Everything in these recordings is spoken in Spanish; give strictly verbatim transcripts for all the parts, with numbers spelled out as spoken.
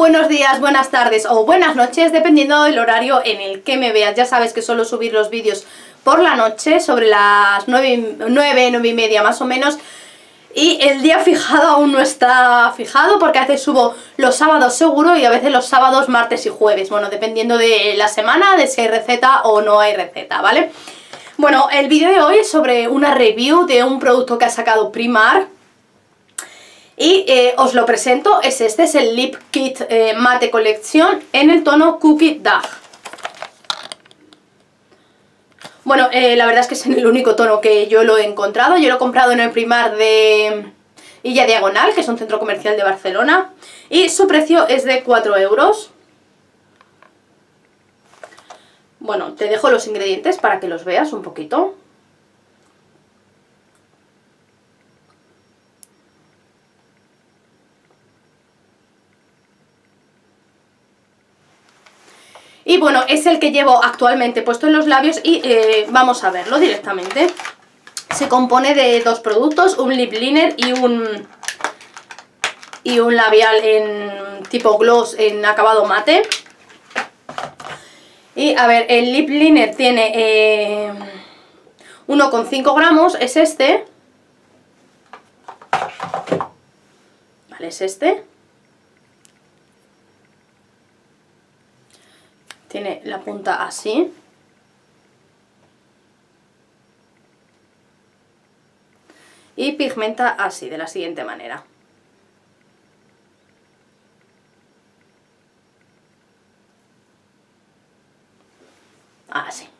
buenos días, buenas tardes o buenas noches, dependiendo del horario en el que me veas. Ya sabes que suelo subir los vídeos por la noche, sobre las nueve, nueve, nueve y media más o menos. Y el día fijado aún no está fijado, porque a veces subo los sábados seguro y a veces los sábados, martes y jueves. Bueno, dependiendo de la semana, de si hay receta o no hay receta, ¿vale? Bueno, el vídeo de hoy es sobre una review de un producto que ha sacado Primark. Y eh, os lo presento, es este, es el Lip Kit eh, Mate Colección en el tono Cookie Dug. Bueno, eh, la verdad es que es en el único tono que yo lo he encontrado. Yo lo he comprado en el Primark de Illa Diagonal, que es un centro comercial de Barcelona. Y su precio es de cuatro euros. Bueno, te dejo los ingredientes para que los veas un poquito. Y bueno, es el que llevo actualmente puesto en los labios y eh, vamos a verlo directamente. Se compone de dos productos, un lip liner y un, y un labial en tipo gloss en acabado mate. Y a ver, el lip liner tiene eh, uno coma cinco gramos, es este. Vale, es este. Tiene la punta así. Y pigmenta así, de la siguiente manera. Así.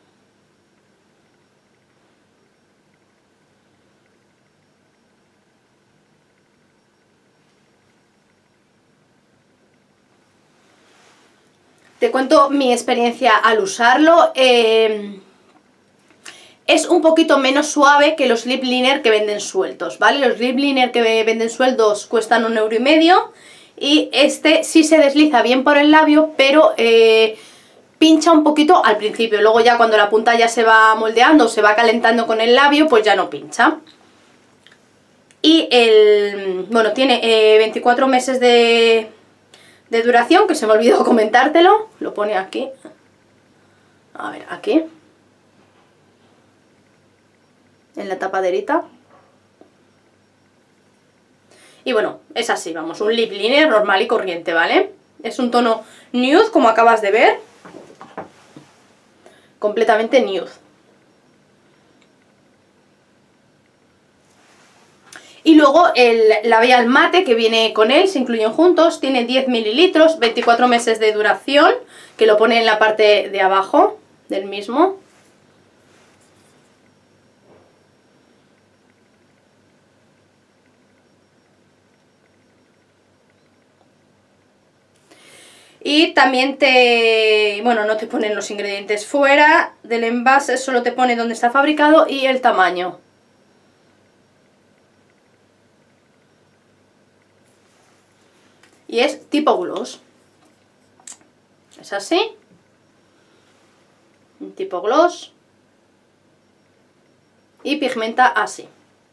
Te cuento mi experiencia al usarlo. Eh, es un poquito menos suave que los lip liner que venden sueltos, ¿vale? Los lip liner que venden sueltos cuestan un euro y medio. Y este sí se desliza bien por el labio, pero eh, pincha un poquito al principio. Luego ya cuando la punta ya se va moldeando, se va calentando con el labio, pues ya no pincha. Y el... bueno, tiene eh, veinticuatro meses de... de duración, que se me olvidó comentártelo. Lo pone aquí. A ver, aquí. En la tapaderita. Y bueno, es así, vamos, un lip liner normal y corriente, ¿vale? Es un tono nude, como acabas de ver. Completamente nude. Y luego el labial mate que viene con él, se incluyen juntos, tiene diez mililitros, veinticuatro meses de duración, que lo pone en la parte de abajo del mismo. Y también te... bueno, no te ponen los ingredientes fuera del envase, solo te pone dónde está fabricado y el tamaño. Y es tipo gloss. Es así. Un tipo gloss. Y pigmenta así.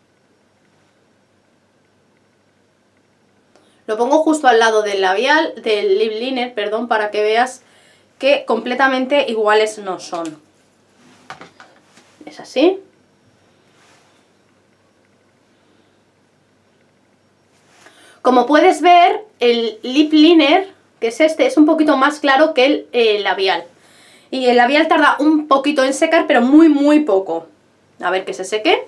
Lo pongo justo al lado del labial, del lip liner, perdón, para que veas que completamente iguales no son. Es así. Como puedes ver, el lip liner, que es este, es un poquito más claro que el eh, labial. Y el labial tarda un poquito en secar, pero muy muy poco. A ver que se seque.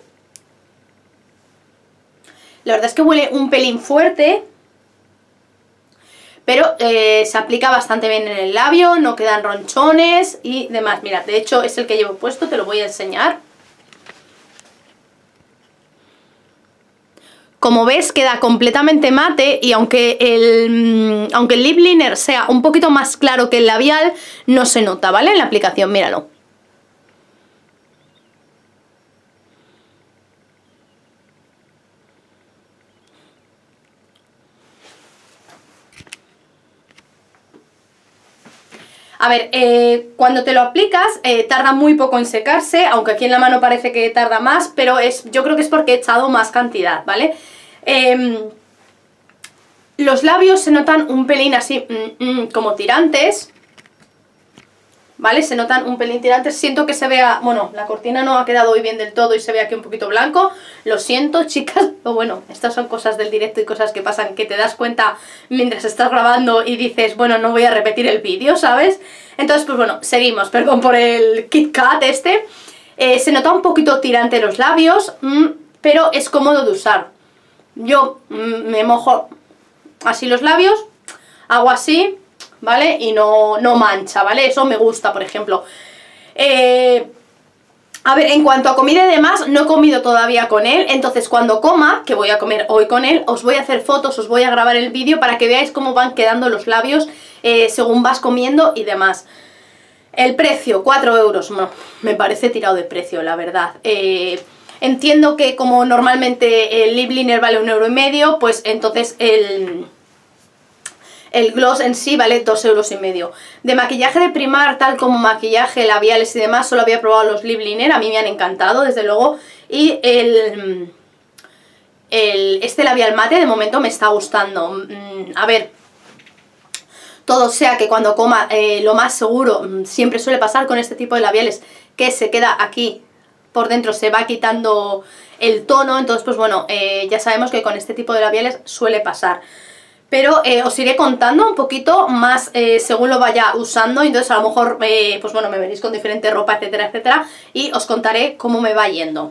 La verdad es que huele un pelín fuerte, pero eh, se aplica bastante bien en el labio, no quedan ronchones y demás. Mira, de hecho es el que llevo puesto, te lo voy a enseñar. Como ves, queda completamente mate y aunque el, aunque el lip liner sea un poquito más claro que el labial, no se nota, ¿vale? En la aplicación, míralo. A ver, eh, cuando te lo aplicas eh, tarda muy poco en secarse, aunque aquí en la mano parece que tarda más, pero es, yo creo que es porque he echado más cantidad, ¿vale? Eh, Los labios se notan un pelín así, mm, mm, como tirantes, ¿vale? Se notan un pelín tirantes, siento que se vea, bueno, la cortina no ha quedado hoy bien del todo y se ve aquí un poquito blanco, lo siento chicas, pero bueno, estas son cosas del directo y cosas que pasan que te das cuenta mientras estás grabando y dices, bueno, no voy a repetir el vídeo, ¿sabes? Entonces, pues bueno, seguimos, perdón por el Kit Kat este, eh, se nota un poquito tirante los labios, mmm, pero es cómodo de usar. Yo mmm, me mojo así los labios, hago así, ¿vale? Y no, no mancha, ¿vale? Eso me gusta, por ejemplo. Eh, a ver, en cuanto a comida y demás, no he comido todavía con él, entonces cuando coma, que voy a comer hoy con él, os voy a hacer fotos, os voy a grabar el vídeo para que veáis cómo van quedando los labios eh, según vas comiendo y demás. El precio, cuatro euros, no, me parece tirado de precio, la verdad. Eh, entiendo que como normalmente el lip liner vale un euro y medio, pues entonces el... El gloss en sí vale dos euros y medio. De maquillaje de Primark, tal como maquillaje, labiales y demás, solo había probado los lip liner, a mí me han encantado, desde luego. Y el, el este labial mate de momento me está gustando. A ver, todo sea que cuando coma, eh, lo más seguro, siempre suele pasar con este tipo de labiales, que se queda aquí por dentro, se va quitando el tono. Entonces, pues bueno, eh, ya sabemos que con este tipo de labiales suele pasar. Pero eh, os iré contando un poquito más eh, según lo vaya usando, entonces a lo mejor, eh, pues bueno, me veréis con diferente ropa, etcétera, etcétera, y os contaré cómo me va yendo.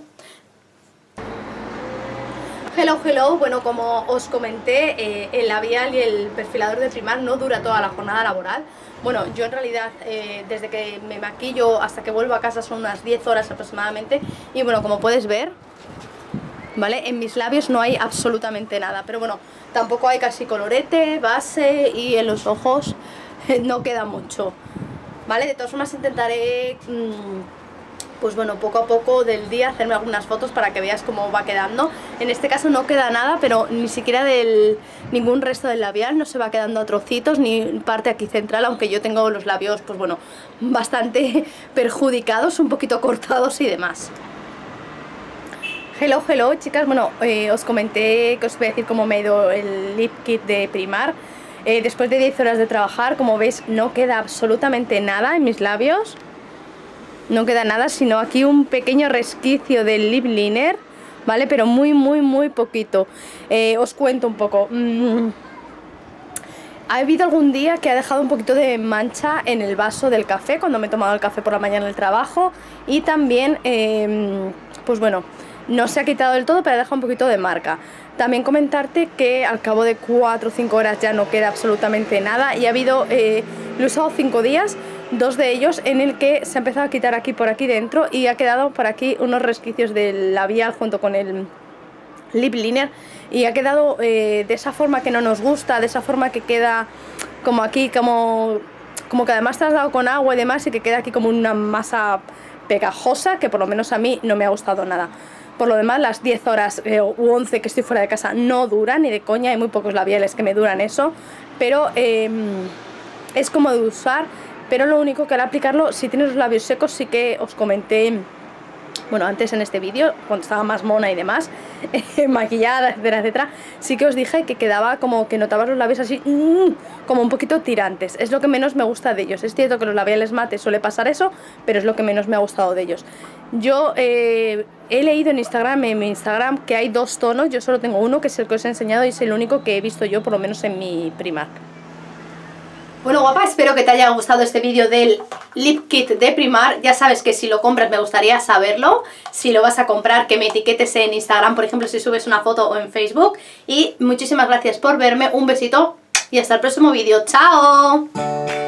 Hello, hello, bueno, como os comenté, eh, el labial y el perfilador de Primark no dura toda la jornada laboral. Bueno, yo en realidad, eh, desde que me maquillo hasta que vuelvo a casa son unas diez horas aproximadamente, y bueno, como puedes ver, ¿vale? En mis labios no hay absolutamente nada, pero bueno, tampoco hay casi colorete, base, y en los ojos no queda mucho, ¿vale? De todas formas intentaré, mmm, pues bueno, poco a poco del día hacerme algunas fotos para que veas cómo va quedando. En este caso no queda nada, pero ni siquiera del ningún resto del labial, no se va quedando a trocitos, ni parte aquí central, aunque yo tengo los labios, pues bueno, bastante perjudicados, un poquito cortados y demás. Hello, hello chicas, bueno, eh, os comenté que os voy a decir cómo me ha ido el lip kit de Primark. Eh, después de diez horas de trabajar, como veis, no queda absolutamente nada en mis labios. No queda nada, sino aquí un pequeño resquicio del lip liner, ¿vale? Pero muy, muy, muy poquito. Eh, os cuento un poco. Mm. Ha habido algún día que ha dejado un poquito de mancha en el vaso del café, cuando me he tomado el café por la mañana en el trabajo. Y también, eh, pues bueno, no se ha quitado del todo, pero ha dejado un poquito de marca. También comentarte que al cabo de cuatro o cinco horas ya no queda absolutamente nada. Y ha habido, eh, lo he usado cinco días, dos de ellos en el que se ha empezado a quitar aquí por aquí dentro y ha quedado por aquí unos resquicios del labial junto con el lip liner, y ha quedado eh, de esa forma que no nos gusta, de esa forma que queda como aquí, como, como que además te has dado con agua y demás, y que queda aquí como una masa pegajosa que por lo menos a mí no me ha gustado nada. Por lo demás, las diez horas eh, u once que estoy fuera de casa no duran, ni de coña, hay muy pocos labiales que me duran eso, pero eh, es cómodo de usar. Pero lo único que al aplicarlo, si tienes los labios secos, sí que os comenté, bueno, antes en este vídeo, cuando estaba más mona y demás, eh, maquillada, etcétera, etcétera, sí que os dije que quedaba como que notabas los labios así, mmm, como un poquito tirantes. Es lo que menos me gusta de ellos. Es cierto que los labiales mates suele pasar eso, pero es lo que menos me ha gustado de ellos. Yo eh, he leído en Instagram, en mi Instagram, que hay dos tonos. Yo solo tengo uno, que es el que os he enseñado, y es el único que he visto yo, por lo menos en mi Primark. Bueno, guapa, espero que te haya gustado este vídeo del lip kit de Primark. Ya sabes que si lo compras me gustaría saberlo. Si lo vas a comprar, que me etiquetes en Instagram, por ejemplo, si subes una foto, o en Facebook. Y muchísimas gracias por verme, un besito y hasta el próximo vídeo. ¡Chao!